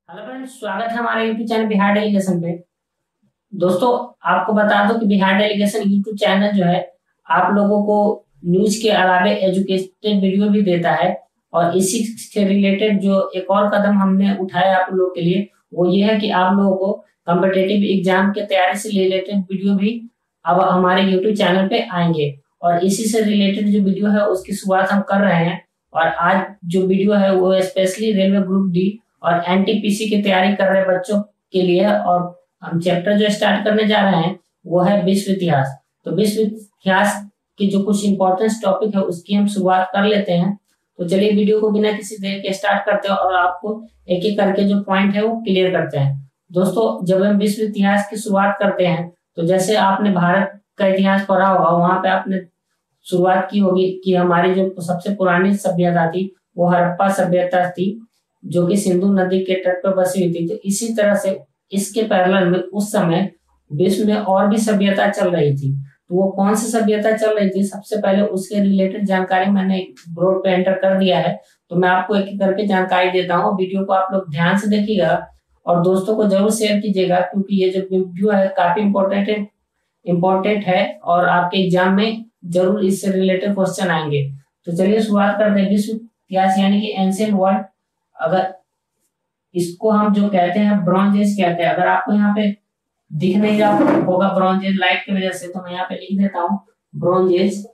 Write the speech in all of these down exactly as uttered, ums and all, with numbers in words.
Hello friends, स्वागत है हमारे यूट्यूब चैनल बिहार डेलीगेशन पे। दोस्तों, आपको बता दो कि बिहार डेलीगेशन यूट्यूब चैनल जो है आप लोगों को न्यूज के अलावा एजुकेटेड वीडियो भी देता है। और इसी से रिलेटेड जो एक और कदम हमने उठाया आप लोगों के लिए वो ये है कि आप लोगों को कॉम्पिटिटिव एग्जाम के तैयारी से रिलेटेड वीडियो भी अब हमारे यूट्यूब चैनल पे आएंगे। और इसी से रिलेटेड जो वीडियो है उसकी शुरुआत हम कर रहे हैं। और आज जो वीडियो है वो स्पेशली रेलवे ग्रुप डी और एनटीपीसी की तैयारी कर रहे बच्चों के लिए। और हम चैप्टर जो स्टार्ट करने जा रहे हैं वो है विश्व इतिहास। तो विश्व इतिहास की जो कुछ इंपॉर्टेंट टॉपिक है उसकी हम शुरुआत कर लेते हैं। तो चलिए वीडियो को बिना किसी देर के स्टार्ट करते हैं और आपको एक एक करके जो पॉइंट है वो क्लियर करते हैं। दोस्तों, जब हम विश्व इतिहास की शुरुआत करते हैं तो जैसे आपने भारत का इतिहास पढ़ा होगा, वहां पे आपने शुरुआत की होगी कि हमारी जो सबसे पुरानी सभ्यता थी वो हड़प्पा सभ्यता थी, जो कि सिंधु नदी के तट पर बसी हुई थी। तो इसी तरह से इसके पैरेलल में उस समय विश्व में और भी सभ्यता चल रही थी। तो वो कौन सी सभ्यता चल रही थी, सबसे पहले उसके रिलेटेड जानकारी मैंने बोर्ड पे एंटर कर दिया है। तो मैं आपको एक एक करके जानकारी देता हूँ। वीडियो को आप लोग ध्यान से देखिएगा और दोस्तों को जरूर शेयर कीजिएगा, क्योंकि ये जो वीडियो है काफी इंपॉर्टेंट इंपॉर्टेंट है और आपके एग्जाम में जरूर इससे रिलेटेड क्वेश्चन आएंगे। तो चलिए शुरुआत करते हैं। विश्व इतिहास यानी कि एंशिएंट वर्ल्ड, अगर इसको हम जो कहते हैं ब्रॉन्ज एज कहते हैं। अगर आपको यहाँ पे दिख नहीं रहा होगा ब्रॉन्ज एज लाइट की वजह से, तो मैं यहाँ पे लिख देता हूँ ब्रॉन्ज एज।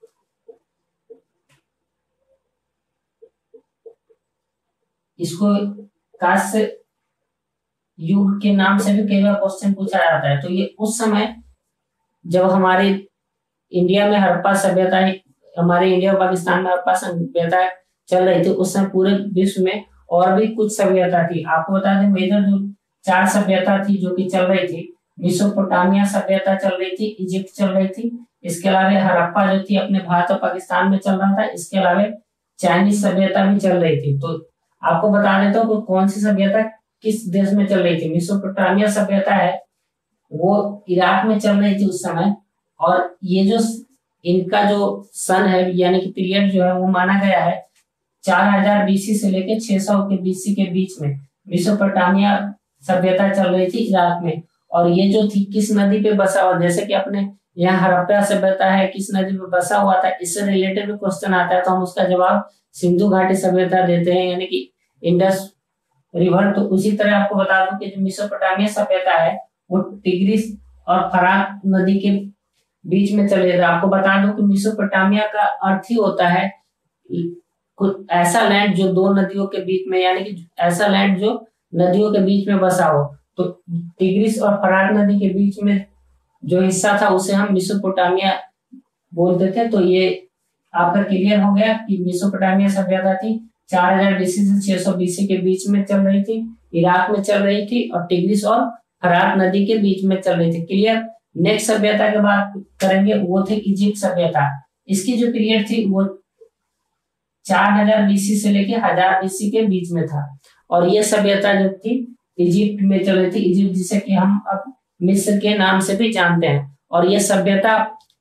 इसको कांस्य युग के नाम से भी कई बार क्वेश्चन पूछा जाता है। तो ये उस समय जब हमारे इंडिया में हड़प्पा सभ्यता, हमारे इंडिया और पाकिस्तान में हड़प्पा सभ्यता चल रही थी, उस समय पूरे विश्व में और भी कुछ सभ्यता थी। आपको बता दें मेजर जो चार सभ्यता थी जो कि चल रही थी। मेसोपोटामिया सभ्यता चल रही थी, इजिप्ट चल रही थी, इसके अलावा हड़प्पा जो थी अपने भारत और पाकिस्तान में चल रहा था, इसके अलावा चाइनीज सभ्यता भी चल रही थी। तो आपको बता देता हूँ तो कौन सी सभ्यता किस देश में चल रही थी। मेसोपोटामिया सभ्यता है वो इराक में चल रही थी उस समय। और ये जो इनका जो सन है यानी कि पीरियड जो है वो माना गया है चार हजार बीसी से लेकर छह सौ के बीसी के बीच में मेसोपोटामिया सभ्यता चल रही थी इराक में। और ये जो थी किस नदी पे बसा हुआ, जैसे कि अपने यहाँ हड़प्पा सभ्यता है किस नदी पे बसा हुआ था, इससे रिलेटेड भी क्वेश्चन आता है तो हम उसका जवाब सिंधु घाटी सभ्यता देते हैं यानी कि इंडस रिवर। तो उसी तरह आपको बता दूं कि जो मेसोपोटामिया सभ्यता है वो टिग्रिस और फरात नदी के बीच में चले रहा। आपको बता दूं कि मेसोपोटामिया का अर्थ ही होता है कुछ ऐसा लैंड जो दो नदियों के बीच में, यानी कि ऐसा लैंड जो नदियों के बीच में बसा हो। तो टिग्रिस और फरात नदी के बीच में जो हिस्सा था उसे हम मेसोपोटामिया बोलते थे। तो ये आपका क्लियर हो गया कि मेसोपोटामिया सभ्यता थी चार हजार बीसी से छह सौ बीसी के बीच में चल रही थी, इराक में चल रही थी और टिग्रिस और फरात नदी के बीच में चल रही थी। क्लियर। नेक्स्ट सभ्यता की बात करेंगे वो थी इजिप्ट सभ्यता। इसकी जो पीरियड थी वो चार हजार बीसी से लेके हजार बीसी के बीच में था। और ये सभ्यता जो थी इजिप्ट में चल रही थी, इजिप्ट जिसे कि हम अब मिस्र के नाम से भी जानते हैं। और ये सभ्यता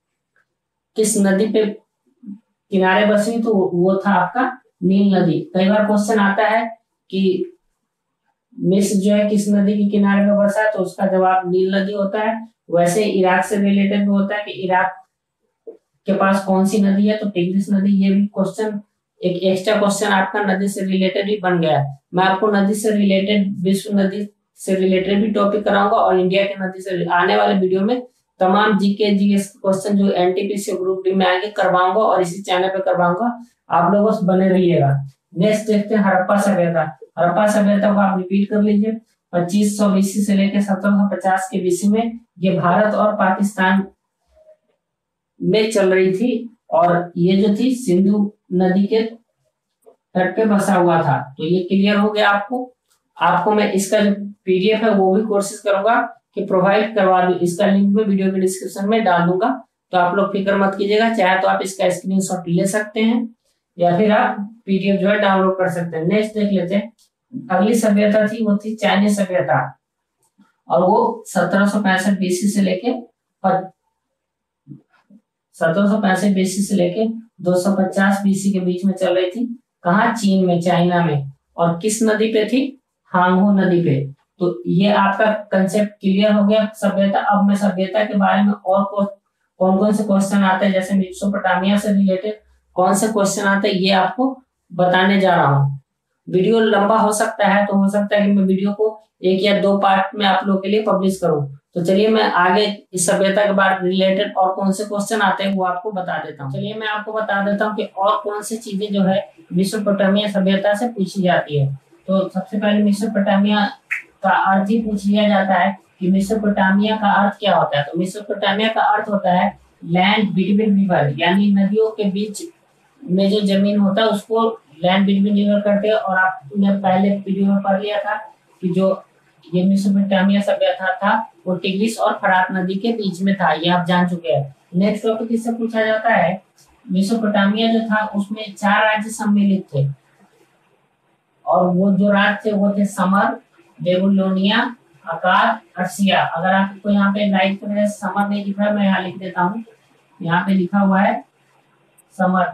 किस नदी पे किनारे बसी, तो वो था आपका नील नदी। कई बार क्वेश्चन आता है कि मिस्र जो है किस नदी के किनारे में बसा है, तो उसका जवाब नील नदी होता है। वैसे इराक से रिलेटेड भी होता है कि इराक के पास कौन सी नदी है, तो टिग्रिस नदी। ये भी क्वेश्चन एक एक्स्ट्रा क्वेश्चन आपका नदी से रिलेटेड भी बन गया है। मैं आपको नदी से रिलेटेड, विश्व नदी से रिलेटेड भी टॉपिक कराऊंगा और इंडिया की नदी से आने वाले वीडियो में तमाम जीके जीएस क्वेश्चन जो एनटीपीसी ग्रुप डी में आएंगे करवाऊंगा और इसी चैनल पे करवाऊंगा। आप लोग बस बने रहिएगा। नेक्स्ट देखते हैं हड़प्पा सभ्यता। हड़प्पा सभ्यता को आप रिपीट कर लीजिए। पच्चीस सौ बीसी से लेकर सत्रह सौ पचास के बीसी में ये भारत और पाकिस्तान में चल रही थी। और ये जो थी सिंधु नदी के तट पे बसा हुआ था। तो ये क्लियर हो गया आपको। आपको मैं इसका जो पीडीएफ है वो भी कोशिश करूंगा कि प्रोवाइड करवा दूं। इसका लिंक में वीडियो के डिस्क्रिप्शन में डाल दूंगा, तो आप लोग फिक्र मत कीजिएगा। चाहे तो आप इसका स्क्रीनशॉट ले सकते हैं या फिर आप पीडीएफ जो है डाउनलोड कर सकते हैं। नेक्स्ट देख लेते हैं। अगली सभ्यता थी वो थी चाइनीज सभ्यता और वो सत्रह सौ पैंसठ बीसी से लेके सत्रह सौ पैंसठ बीसी से लेके दो सौ पचास बीसी के बीच में चल रही थी। कहाँ? चीन में, चाइना में। और किस नदी पे थी? हांगू नदी पे। तो ये आपका कंसेप्ट क्लियर हो गया सभ्यता। अब मैं सभ्यता के बारे में और कौन कौन से क्वेश्चन आते हैं, जैसे मेसोपोटामिया से रिलेटेड कौन से क्वेश्चन आते हैं, ये आपको बताने जा रहा हूँ। वीडियो लंबा हो सकता है, तो हो सकता है कि मैं वीडियो को एक या दो पार्ट में आप लोगों के लिए पब्लिश करूं। तो चलिए मैं आगे इस सभ्यता के बाद रिलेटेड और कौन से क्वेश्चन आते हैं वो आपको बता देता हूँ। चलिए मैं आपको बता देता हूँ कि और कौन सी चीजें जो है मेसोपोटामिया सभ्यता से पूछी जाती है। तो सबसे पहले मेसोपोटामिया का अर्थ ही पूछ लिया जाता है कि मेसोपोटामिया का अर्थ क्या होता है। तो मेसोपोटामिया का अर्थ होता है लैंड बिटवीन रिवर, यानी नदियों के बीच में जो जमीन होता है उसको लैंड बिटवीन रिवर करते हैं। और आपने पहले वीडियो में पढ़ लिया था कि जो ये मेसोपोटामिया सभ्यता था वो टिग्रिस और फरात नदी के बीच में था, ये आप जान चुके हैं। नेक्स्ट टॉपिक इससे पूछा जाता है, मेसोपोटामिया जो था उसमें चार राज्य सम्मिलित थे, और वो जो राज्य थे वो थे समर, बेबीलोनिया, अकाद, अर्सिया। अगर आपको यहाँ पे लाइक करें, समर नहीं लिखा है, मैं यहाँ लिख देता हूँ, यहाँ पे लिखा हुआ है समर।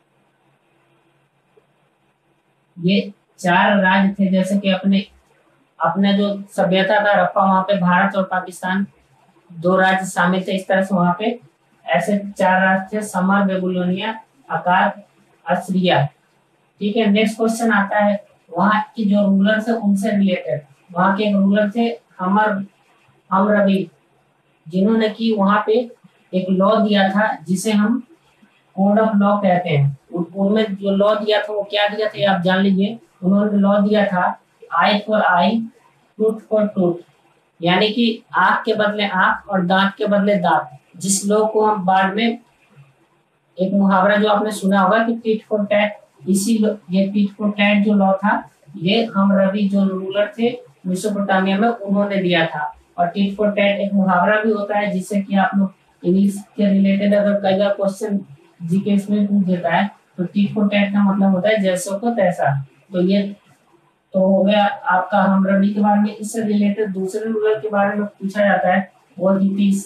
ये चार राज्य थे, जैसे कि अपने अपने जो सभ्यता का रखा वहां पे भारत और पाकिस्तान दो राज्य शामिल थे, इस तरह से वहां पे ऐसे चार राज्य थे, समर, बेबीलोनिया, अकाद, अर्सिया। ठीक है, नेक्स्ट क्वेश्चन आता है वहां की जो रूलर थे उनसे रिलेटेड। वहां के एक रूलर थे हमर हमरबी, जिन्होंने की वहां पे एक लॉ दिया था जिसे हम कोड ऑफ लॉ कहते हैं। उनमें जो लॉ दिया था वो क्या दिया था आप जान लीजिए। उन्होंने लॉ दिया था eye for eye, tooth for tooth, यानी कि आंख के बदले आंख और दांत के बदले दांत। जिस लॉ को हम बाद में एक मुहावरा जो आपने सुना होगा कि टीट फॉर टैट, इसी ये टीट फॉर टैट जो लॉ था ये हमरबी जो रूलर थे मेसोपोटामिया में उन्होंने दिया था। और टीट फॉर टैट एक मुहावरा भी होता है जिससे कि आप लोग इंग्लिश के रिलेटेड अगर कई बार क्वेश्चन जीके इसमें पूछ देता है तो टीट फॉर टैट का मतलब होता है जैसे को तैसा। तो ये तो हो गया आपका हमरबी के बारे में। इससे रिलेटेड दूसरे रूलर के बारे में पूछा जाता है वो हितीस।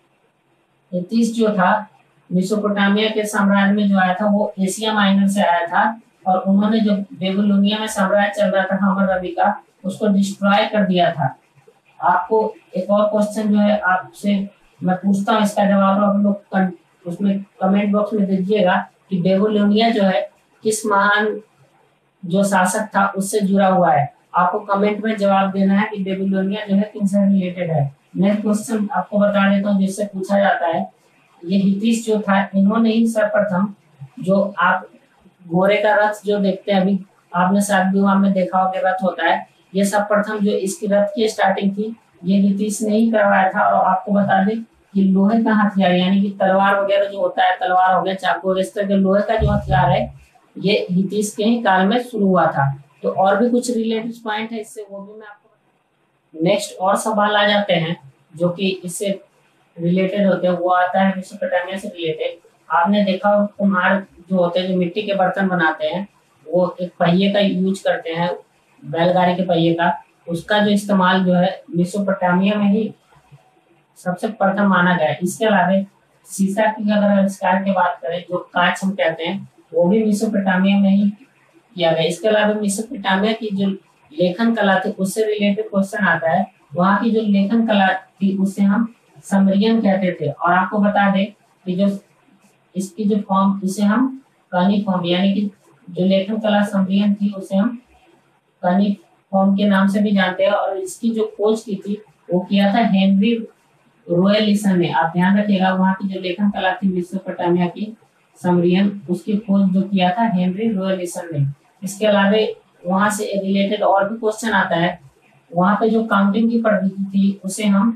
हितीस जो था मेसोपोटामिया के साम्राज्य में जो आया था वो एशिया माइनर से आया था, और उन्होंने जो बेबीलोनिया में साम्राज्य चल रहा था हमरबी का उसको डिस्ट्रॉय कर दिया था। आपको एक और क्वेश्चन जो है आपसे मैं पूछता हूँ, इसका जवाब आप लोग उसमें कमेंट बॉक्स में दीजिएगा कि बेबीलोनिया जो है किस महान जो शासक था उससे जुड़ा हुआ है। आपको कमेंट में जवाब देना है कि बेबीलोनिया जो है किनसे रिलेटेड है। नेक्स्ट क्वेश्चन आपको बता देता हूँ जिससे पूछा जाता है, ये हितीस जो था इन्होंने ही सर्वप्रथम जो आप घोड़े का रथ जो देखते हैं अभी आपने शादी विवाह में देखा होगा रथ होता है, ये सर्वप्रथम जो इसकी रथ की स्टार्टिंग थी ये हितीस ने ही करवाया था। और आपको बता दें कि लोहे का हथियार यानी कि तलवार वगैरह जो होता है, तलवार हो गया, चाकू, इस तरह के लोहे का जो हथियार है ये हितीस के ही काल में शुरू हुआ था। तो और भी कुछ रिलेटेड पॉइंट है इससे, वो भी मैं आपको। नेक्स्ट और सवाल आ जाते हैं जो कि इससे रिलेटेड होते हैं, वो आता है मेसोपोटामिया से रिलेटेड। आपने देखा कुम्हार जो होते हैं जो मिट्टी के बर्तन बनाते हैं वो एक पहिए का यूज करते हैं, बैलगाड़ी के पहिए का, उसका जो इस्तेमाल जो है मेसोपोटामिया में ही सबसे प्रथम माना गया है। इसके अलावा शीशा की अगर आविष्कार की बात करें जो कांच हम कहते हैं वो भी मेसोपोटामिया में ही किया गया। इसके अलावा मेसोपोटामिया की जो लेखन कला थी उससे रिलेटेड क्वेश्चन आता है। वहाँ की जो लेखन कला थी उसे हम समरियन कहते थे। और आपको बता दें कि जो इसकी जो फॉर्म इसे हम कनी फॉर्म यानी कि जो लेखन कला समरियन थी उसे हम कनी फॉर्म के नाम से भी जानते हैं। और इसकी जो खोज की थी वो किया था हेनरी रोयलिसन ने। आप ध्यान रखिएगा वहाँ की जो लेखन कला थी मेसोपोटामिया की समरियन, उसकी खोज जो किया था हेनरी रोयलिसन ने। इसके अलावा वहां से रिलेटेड और भी क्वेश्चन आता है। वहां पे जो काउंटिंग की पद्धति थी उसे हम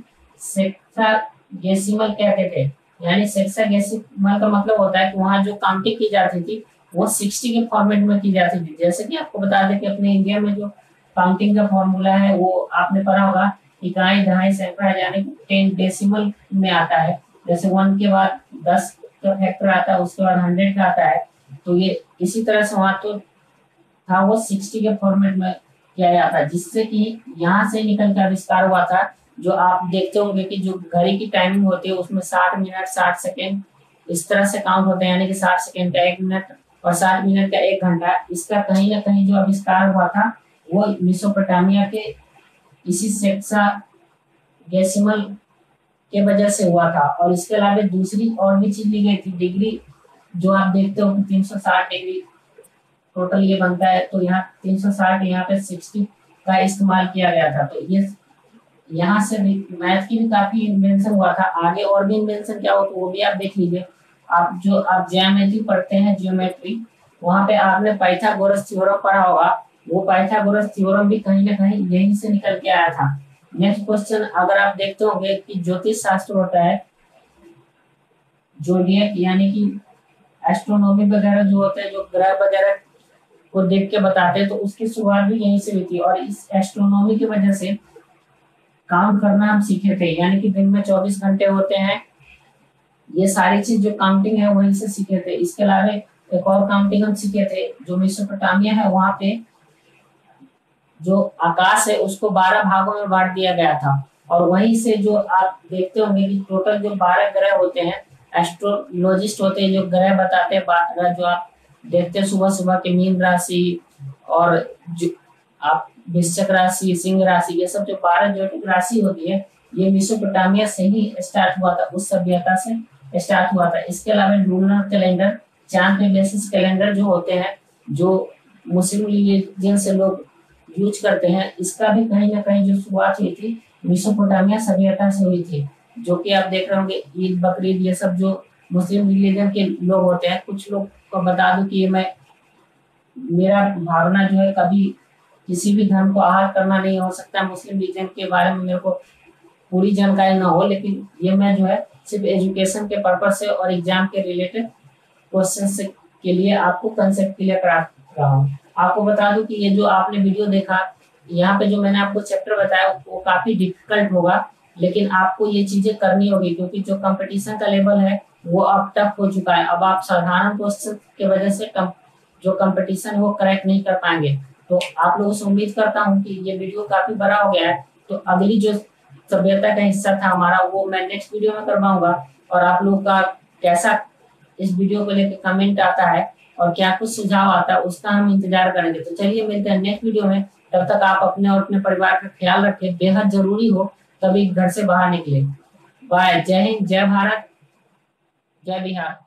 सेक्सागेसिमल कहते थे, यानी सेक्सागेसिमल का मतलब होता है कि वहां जो काउंटिंग की जाती थी वो सिक्सटी के फॉर्मेट में की जाती थी। जैसे कि आपको बता दें कि अपने इंडिया में जो काउंटिंग का फॉर्मूला है वो आपने पढ़ा होगा, इकाई, दहाई, सैकड़ा, यानी टेन डेसिमल में आता है। जैसे वन के बाद दस का फैक्टर आता है, उसके बाद हंड्रेड का आता है। तो ये इसी तरह से वहां तो था वो सिक्सटी के फॉर्मेट में किया जाता है, जिससे कि यहाँ से निकल कर आविष्कार हुआ था। जो आप देखते होंगे कि जो घड़ी की टाइमिंग होती है उसमें साठ मिनट साठ सेकेंड इस तरह से काउंट होते हैं, यानी कि साठ सेकेंड का एक मिनट और साठ मिनट का एक घंटा। इसका कहीं ना कहीं जो आविष्कार हुआ था वो मेसोपोटामिया के इसी सेक्सा गैसिमल के वजह से हुआ था। और इसके अलावा दूसरी और भी चीज ली गई थी, डिग्री जो आप देखते हो तीन सौ साठ डिग्री टोटल ये बनता है, तो यहाँ तीन सौ साठ, यहाँ पे साठ का इस्तेमाल किया गया था। तो ये यहाँ से मैथ की भी काफी इन्वेंशन हुआ था। आगे और भी इन्वेंशन क्या हो तो वो भी आप देख लीजिए। आप जो आप ज्योमेट्री पढ़ते हैं, जियोमेट्री, वहां पे आपने पाइथागोरस थ्योरम पढ़ा होगा। वो पाइथागोरस थ्योरम भी कहीं ना कहीं यहीं से निकल के आया था। नेक्स्ट क्वेश्चन अगर आप देखते होंगे कि ज्योतिष शास्त्र होता है, जोडियक यानी कि एस्ट्रोनॉमी वगैरह जो होते हैं, जो ग्रह वगैरह को देख के बताते हैं, तो उसकी शुरुआत भी यहीं से हुई थी। और इस एस्ट्रोनॉमी की वजह से काउंट करना हम सीखे थे, यानी कि दिन में चौबीस घंटे होते हैं। ये सारी चीज जो काउंटिंग है वहीं से सीखे थे। इसके अलावा एक और काउंटिंग हम सीखे थे, जो मेसोपोटामिया है वहां पे जो आकाश है उसको बारह भागों में बांट दिया गया था। और वहीं से जो आप देखते होंगे कि टोटल जो बारह ग्रह होते हैं, एस्ट्रोलॉजिस्ट होते हैं जो ग्रह बताते हैं बारह, जो आप देखते हैं सुबह सुबह के मीन राशि और जो आप वृश्चिक राशि, सिंह राशि, ये सब जो बारह ज्योतिक राशि होती है, ये मेसोपोटामिया से ही स्टार्ट हुआ था, उस सभ्यता से स्टार्ट हुआ था। इसके अलावा लूनर कैलेंडर, चांद पे बेसिस कैलेंडर जो होते हैं, जो मुस्लिम रिलीजन से लोग यूज करते हैं, इसका भी कहीं ना कहीं जो शुरुआत हुई थी मेसोपोटामिया सभ्यता से हुई थी। जो कि आप देख रहे होंगे ईद, बकरीद, ये सब जो मुस्लिम रिलीजन के लोग होते हैं। कुछ लोग को बता दूं कि ये मैं मेरा भावना जो है कभी किसी भी धर्म को आहार करना नहीं हो सकता। मुस्लिम रिलीजन के बारे में मेरे को पूरी जानकारी ना हो, लेकिन ये मैं जो है सिर्फ एजुकेशन के पर्पज से और एग्जाम के रिलेटेड क्वेश्चन के लिए आपको कंसेप्ट क्लियर करा रहा हूँ। आपको बता दूं कि ये जो आपने वीडियो देखा, यहाँ पे जो मैंने आपको चैप्टर बताया वो काफी डिफिकल्ट होगा, लेकिन आपको ये चीजें करनी होगी, क्योंकि जो कंपटीशन का लेवल है वो अब टफ हो चुका है। अब आप साधारण क्वेश्चन की वजह से कम, जो कंपटीशन है वो क्रैक नहीं कर पाएंगे। तो आप लोगों से उम्मीद करता हूँ कि ये वीडियो काफी बड़ा हो गया है, तो अगली जो सभ्यता का हिस्सा था हमारा वो मैं नेक्स्ट वीडियो में करवाऊंगा। और आप लोगों का कैसा इस वीडियो को लेकर कमेंट आता है और क्या कुछ सुझाव आता है उसका हम इंतजार करेंगे। तो चलिए मिलते हैं नेक्स्ट वीडियो में। तब तक आप अपने और अपने परिवार का ख्याल रखें, बेहद जरूरी हो तभी घर से बाहर निकले। बाय। जय हिंद, जय भारत, जय बिहार।